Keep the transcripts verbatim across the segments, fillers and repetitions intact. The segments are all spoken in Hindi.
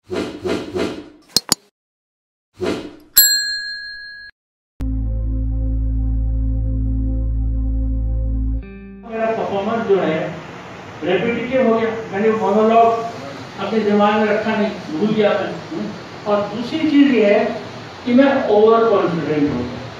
मेरा परफॉर्मेंस जो है रेपिटेटिव हो गया, मैंने मोनोलॉग अपने दिमाग में रखा नहीं, भूल गया मैं। और दूसरी चीज ये है कि मैं ओवर कॉन्फिडेंट हो गया।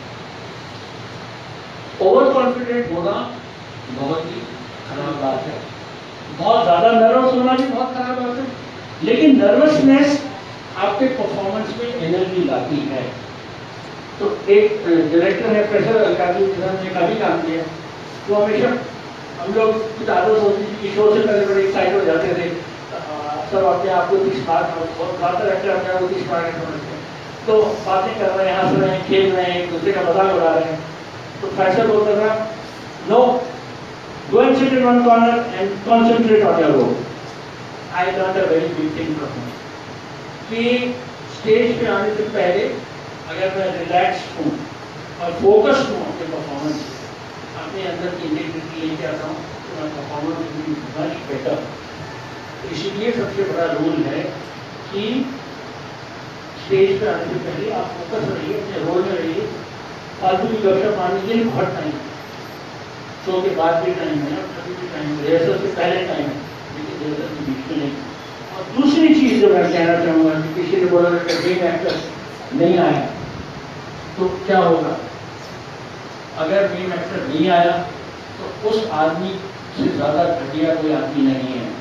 ओवर कॉन्फिडेंट होना बहुत ही खराब बात है, बहुत ज्यादा नर्वस होना भी बहुत खराब बात है, लेकिन नर्वसनेस आपके परफॉर्मेंस में एनर्जी लाती है। तो एक डायरेक्टर है प्रेशर अलकादी ने काफी काम किया, वो हमेशा हम लोग कुछ आदत होती थी कि शो से पहले बड़े एक्साइट हो जाते थे, सब अपने आप को तीस मार्क बहुत ज़्यादा रहते अपने आप को तीस मार्क समझते हैं, तो बातें कर रहे हैं, हंस रहे हैं, खेल रहे हैं, एक दूसरे का मजाक उड़ा रहे हैं। तो फैसला बोलता था, no, go and sit in one corner and concentrate on your role. I learned a very big thing from him. कि स्टेज पे आने से पहले अगर मैं रिलैक्स हूँ और फोकस्ड हूँ अपने परफॉर्मेंस, अपने अंदर की इंटीग्रिटी लेके आता हूँ, तो मैं performance will be much better. इसीलिए सबसे बड़ा रूल है कि स्टेज पे आने से पहले आप फोकस रहिए, अपने रोल में रहिए। फालतू की गपशप मारने के लिए बहुत टाइम है, शो के बाद भी टाइम है, कभी भी टाइम है, रिहर्सल से पहले टाइम है, लेकिन रिहर्सल के बीच में नहीं। और दूसरी चीज जो मैं कहना चाहूँगा कि किसी ने बोला कि मेन एक्टर नहीं आया तो क्या होगा। अगर मेन एक्टर नहीं आया तो उस आदमी से ज्यादा घटिया कोई आदमी नहीं है,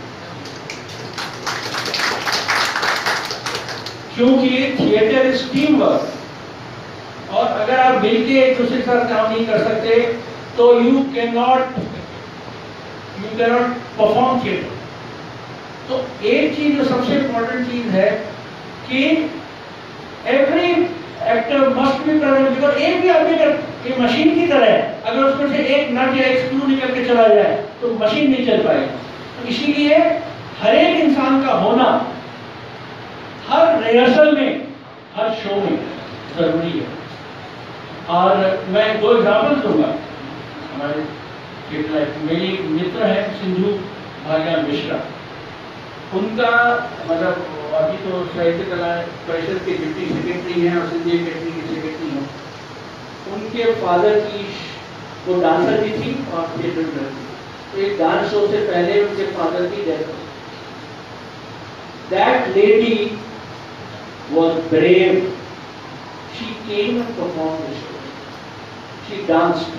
क्योंकि थिएटर इज टीम वर्क। और अगर आप मिलके एक दूसरे के साथ काम नहीं कर सकते तो you can not you can not perform theatre. तो एक चीज जो सबसे इंपॉर्टेंट चीज है कि every actor must be present, because एक भी आदमी अगर ये मशीन की तरह है, अगर उसमें से एक नट या एक स्क्रू निकल के चला जाए तो मशीन नहीं चल पाएगी। तो इसीलिए हर एक इंसान का होना हर रिहर्सल में, हर शो में जरूरी है। और मैं दो एग्जाम्पल दूंगा। हमारे मेरी मित्र है सिंधु भाग्या मिश्रा, उनका मतलब अभी तो साहित्य कला परिषद के डिप्टी सेक्रेटरी हैं और सिंधी अकेडमी के सेक्रेटरी हैं। उनके फादर की वो डांसर भी थी और थिएटर में थी, तो एक डांस शो से पहले उनके फादर की डेथ हो गई। That lady was brave. She came and performed the show. She danced,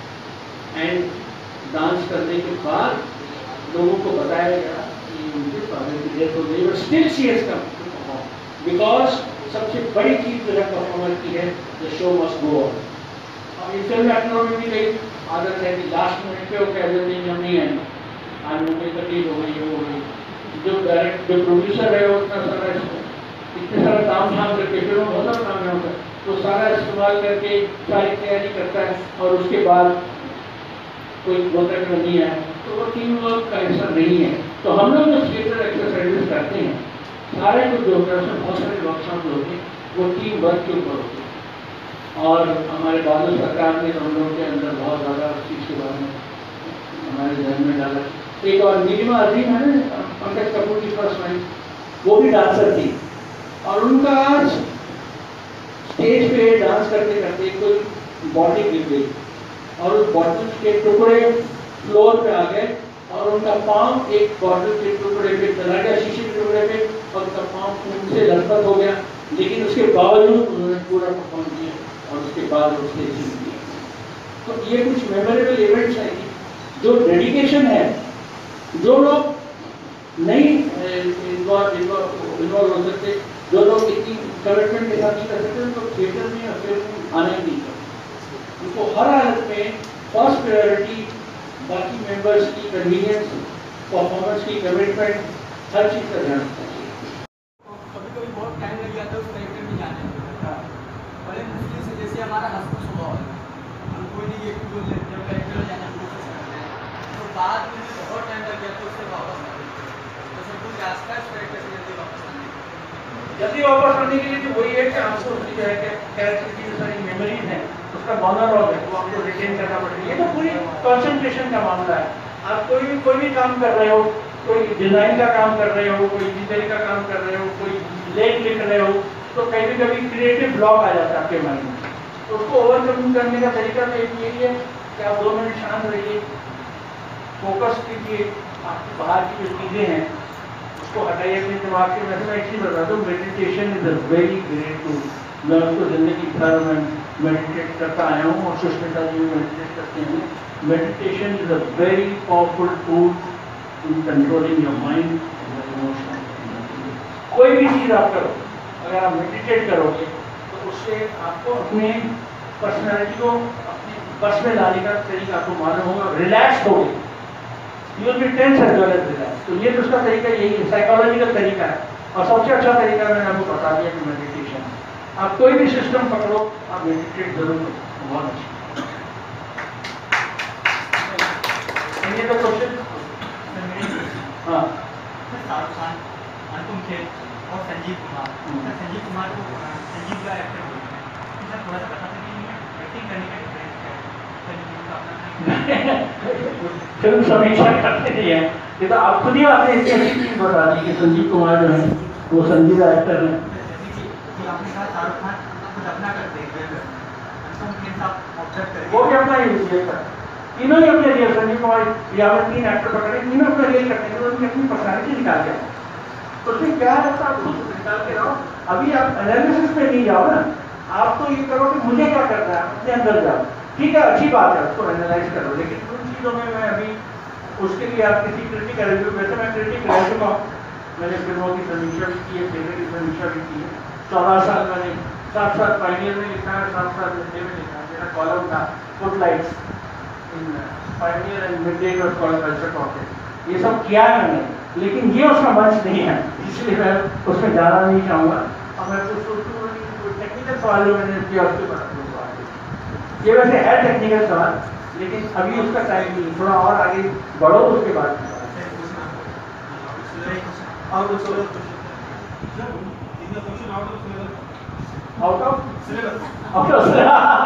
and dance करने के बाद लोगों को बताया गया कि उनके फादर की डेथ हो गई, but still she has come to perform because सबसे बड़ी चीज जो है परफॉर्मर की है, the show must go on। और इस फिल्म एक्टरों में भी कई आदत है कि लास्ट मिनट पे वो कह देते हैं हम नहीं आएंगे, आज मुझे तकलीफ हो गई, हो गई। जो डायरेक्ट जो प्रोड्यूसर है वो उतना सारा इतने सारा काम धाम करके फिल्म बहुत सारा काम होता है, तो सारा इस्तेमाल करके सारी तैयारी करता है और उसके बाद कोई बोलता है नहीं है, तो वो टीम वर्क का हिस्सा नहीं है। तो हम लोग जो थिएटर एक्सरसाइजेस करते हैं, सारे कुछ जो होता है उसमें बहुत सारे वर्कशॉप होते हैं, वो टीम वर्क के ऊपर होते हैं। और हमारे बादल सरकार ने हम लोगों के अंदर बहुत ज़्यादा उस चीज़ के बारे में हमारे ध्यान में डाला। एक और नीलिमा अजीम है ना, पंकज कपूर की फर्स्ट वाइफ, वो भी डांसर थी और उनका आज स्टेज पे डांस करते करते कोई बॉडी गिर गई और उस बॉटल के टुकड़े फ्लोर पे आ गए और उनका पाँव एक बॉटल के टुकड़े पे चला गया, शीशे के टुकड़े पे, और उनका पाँव खून से लथपथ हो गया, लेकिन उसके बावजूद उन्होंने पूरा परफॉर्म किया और उसके बाद उसने जीत लिया। तो ये कुछ मेमोरेबल इवेंट्स हैं जो डेडिकेशन है, जो लोग नहीं इन्वॉल्व हो सकते, जो लोग इतनी कमिटमेंट के साथ नहीं कर सकते, उनको थिएटर में या फिल्म में आना ही नहीं चाहिए। उनको हर हालत में फर्स्ट प्रायोरिटी बाकी मेंबर्स की कन्वीनियंस, परफॉर्मेंस की कमिटमेंट, हर चीज़ का ध्यान रखना चाहिए। कभी कभी बहुत टाइम लग जाता है उस कैरेक्टर में जाने में, बड़े मुश्किल से, जैसे हमारा हंसमुख स्वभाव है, हम कोई नहीं एक बोल लेते हैं कैरेक्टर में जाने की कोशिश करते हैं, तो बाद में बहुत टाइम लग जाता है उससे वापस आने, तो सब कुछ रास्ता है उस कैरेक्टर से जल्दी वापस आने जल्दी वापस आने के लिए तो वही है कि आपको उसकी जो है कैरेक्टर की जो सारी मेमोरीज हैं उसका मोनोलॉग है वो आपको रिटेन करना पड़ेगा। ये तो पूरी कंसंट्रेशन का मामला है। आप कोई भी कोई भी काम कर रहे हो, कोई डिजाइन का काम कर रहे हो, कोई इंजीनियरिंग का काम कर रहे हो, कोई लेख लिख रहे हो तो कभी कभी क्रिएटिव ब्लॉक आ जाता है आपके माइंड में, तो उसको ओवरकम करने का तरीका तो एक यही है कि आप दो मिनट शांत रहिए, फोकस कीजिए, आपकी बाहर की जो चीज़ें हैं उसको हटाइए अपने दिमाग के। वैसे मैं एक चीज़ बता दूँ, meditation is a very great tool. मैं उसको जिंदगी भर मैं मेडिटेट करता आया हूँ और सुष्मिता जी भी मेडिटेट करते हैं। Meditation is a very powerful tool in controlling your mind and emotion. कोई भी चीज़ आप करो, अगर आप मेडिटेट करोगे तो उससे आपको अपने पर्सनैलिटी को अपने बस में लाने का तरीका आपको मालूम होगा, रिलैक्स हो गए, you will be tense as well as relax. तो ये उसका तरीका यही है, साइकोलॉजिकल तरीका है, और सबसे अच्छा तरीका मैंने आपको बता दिया कि मेडिटेशन। आप कोई भी सिस्टम पकड़ो, आप मेडिटेट जरूर करो, बहुत अच्छा। ये तो क्वेश्चन, हाँ शाहरुख खान, अनुपम खेर और संजीव कुमार, सर संजीव कुमार को संजीव का एक्टर बोलते हैं, सर थोड़ा सा बता सकते हैं एक्टिंग करने का डिफरेंस क्या है? फिल्म समीक्षा करते नहीं है, ये तो आप खुद ही आपने इसकी अच्छी चीज बता दी कि संजीव कुमार जो है वो संजीव का एक्टर है। आपने कहा शाहरुख खान कुछ अपना करते हैं, अनुपम खेर साहब ऑब्जर्व करेंगे, वो भी अपना यूज करता है, तीनों ही अपने रियल, संजीव कुमार यहाँ में तीन एक्टर पकड़े, तीनों अपना रियल करते हैं, उनकी अपनी पर्सनैलिटी निकाल के, तो उसमें क्या रहता है आप खुद निकाल के रहो। अभी आप एनालिसिस पे नहीं जाओ ना, आप तो ये करो कि मुझे क्या करना है, अपने अंदर जाओ, ठीक है अच्छी बात है, उसको एनालाइज करो, लेकिन उन चीज़ों में मैं अभी उसके लिए आप किसी क्रिटिक का रिव्यू, वैसे मैं क्रिटिक रह चुका हूँ, मैंने फिल्मों की समीक्षा भी की है, थिएटर की समीक्षा भी की है, चौदह साल मैंने सात साल पायनियर में लिखा है, सात साल मिडडे में लिखा है, मेरा कॉलम था footlights in Pioneer and Midday और कल्चर टॉपिक, ये सब किया है मैंने, लेकिन ये उसका मंच नहीं है, इसलिए मैं उसमें जाना नहीं चाहूँगा। और मैं कुछ टेक्निकल सवाल जो मैंने किया उसके बाद, ये वैसे है टेक्निकल सवाल, लेकिन अभी उसका टाइम नहीं, थोड़ा और आगे बढ़ो उसके बाद out of syllabus out of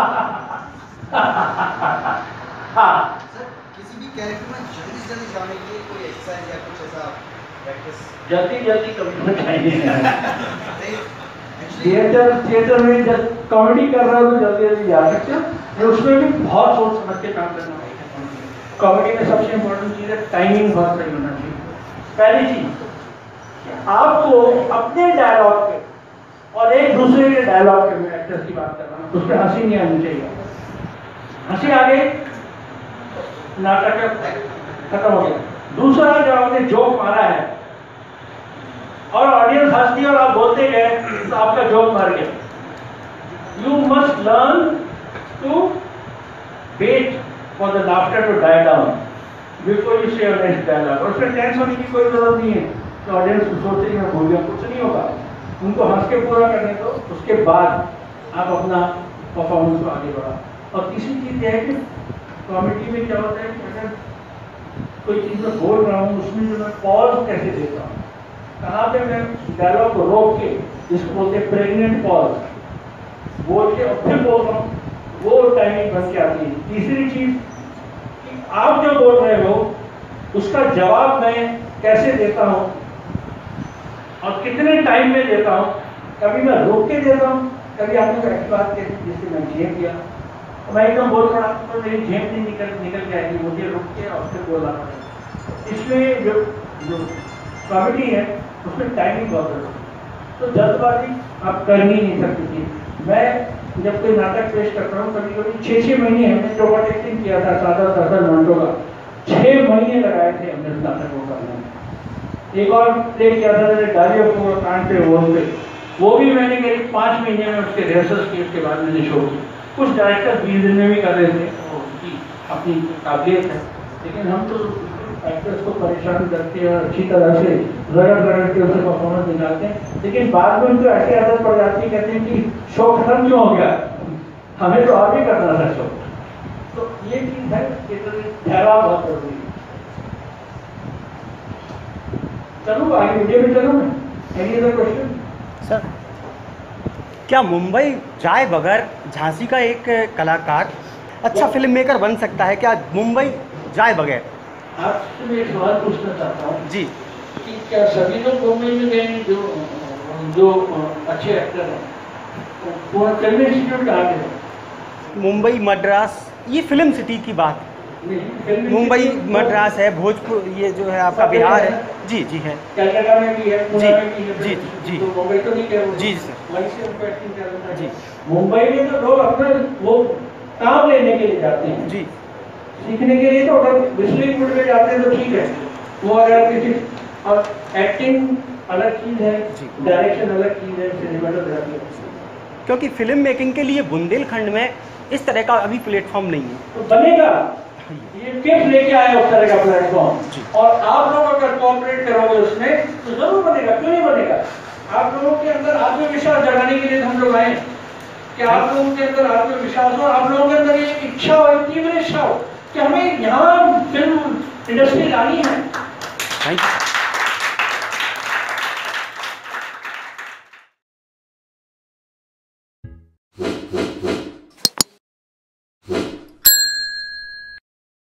हाँ सर किसी भी कैरेक्टर में जल्दी से जल्दी जाने के लिए कोई एक्सरसाइज या कुछ ऐसा प्रैक्टिस? जल्दी जल्दी कभी नहीं, थिएटर थिएटर में जब कॉमेडी कर रहा हो तो जल्दी जल्दी जा सकते हो, उसमें भी बहुत सोच समझ के काम करना पड़ेगा। कॉमेडी में सबसे इम्पोर्टेंट चीज़ है टाइमिंग बहुत सही होना चाहिए। पहली चीज, आपको अपने डायलॉग पे और एक दूसरे के डायलॉग पे, मैं एक्टर्स की बात कर रहा हूँ, उस पर हंसी नहीं आनी चाहिए। हंसी आ गई, नाटक खत्म हो गया। दूसरा, जब आपने जोक मारा है और ऑडियंस हंसती है और आप बोलते गए तो आपका जोक मर गया। You must learn to wait for the laughter to die down before you say your next dialogue. और उसमें टेंस होने की कोई जरूरत नहीं है कि ऑडियंस सोचे कि मैं भूल गया, कुछ नहीं होगा, उनको हंस के पूरा करने दो, उसके बाद आप अपना परफॉर्मेंस को आगे बढ़ाओ। और तीसरी चीज यह है कि कॉमेडी में क्या होता है कि अगर कोई चीज़ मैं बोल रहा हूँ उसमें जो मैं पॉज कैसे देता हूँ, कहाँ पे मैं डायलॉग को रोक के, जिसको बोलते हैं प्रेग्नेंट पॉज, बोल के और फिर बोल रहा हूँ, वो टाइमिंग बन के आती है। तीसरी चीज कि आप जो बोल रहे हो उसका जवाब मैं कैसे देता हूँ और कितने टाइम में देता हूँ। कभी मैं रोक के देता हूँ, कभी आपने को ऐसी बात कही जिससे मैं झेप दिया, मैं एकदम बोल रहा हूँ तो मेरी झेप नहीं निकल निकल जाएगी, मुझे रुक के और फिर बोलना पड़ेगा। इसलिए जो जो कॉमेडी है उसमें टाइमिंग बहुत जरूरी है, तो जल्दबाजी आप कर ही नहीं सकते थी। मैं जब कोई नाटक पेश करता हूँ कभी कभी छः छः महीने हमने जो एक्टिंग किया था सादा दरअसल मंटो का, छः महीने लगाए थे हमने उस नाटक को करने में। एक और प्ले किया था जैसे डालियों को कान पे वोल पे, वो भी मैंने करीब पाँच महीने में उसके रिहर्सल किए, उसके बाद मैंने शो की। कुछ डायरेक्टर बीस दिन में भी कर रहे थे, उसकी अपनी काबिलियत है, लेकिन हम तो एक्टर्स को परेशान करते हैं और अच्छी तरह से रगड़ रगड़ के उसे परफॉर्मेंस निकालते हैं, लेकिन बाद में उनको ऐसी आदत पड़ जाती है, कहते हैं कि शो खत्म क्यों हो गया, हमें तो और भी करना था शो। तो ये चीज़ है कि ठहराव बहुत जरूरी है। चलो आगे वीडियो में चलो मैं, एनी अदर क्वेश्चन? सर, क्या मुंबई जाए बगैर झांसी का एक कलाकार अच्छा फिल्म मेकर बन सकता है? क्या मुंबई जाए बगैर? आपसे मैं एक सवाल पूछना चाहता हूँ जी। कि क्या सभी लोग मुंबई में गए जो जो अ, अच्छे एक्टर हैं वो फिल्म इंस्टीट्यूट कहाँ के हैं? मुंबई, मद्रास, ये फिल्म सिटी की बात। नहीं, फिल्म मुंबई, इंस्टीट्यूट तो मद्रास है, भोजपुर, ये जो है आपका सब जगह बिहार है है। ना? जी जी है। कलकत्ता में भी है, पुणे जी, में भी है, जी, जी। तो मुंबई तो नहीं कह रहा हूँ। जी, सर। वहीं से उनको एक्टिंग करना है। जी। मुंबई में तो लोग अपना वो काम लेने के लिए जाते हैं, जी सीखने के लिए। तो अगर विस्लिंग मूड में जाते हैं तो ठीक है, वो अगर किसी और एक्टिंग अलग चीज है, जी। डायरेक्शन अलग चीज है, सिनेमेटोग्राफी। क्योंकि फिल्म मेकिंग के लिए बुंदेलखंड में इस तरह का अभी प्लेटफॉर्म नहीं है। तो बनेगा, ये किस लेके आए उस तरह का प्लेटफॉर्म, जी। और आप लोग अगर कोऑपरेट करोगे उसमें तो जरूर बनेगा। क्यों नहीं बनेगा? आप लोगों के अंदर आत्मविश्वास जगाने के लिए हम लोग आए कि आप लोगों के अंदर आत्मविश्वास हो, आप लोगों के अंदर ये इच्छा हो, एक तीव्र इच्छा हो कि हमें यहाँ फिल्म इंडस्ट्री लानी है। Thank you.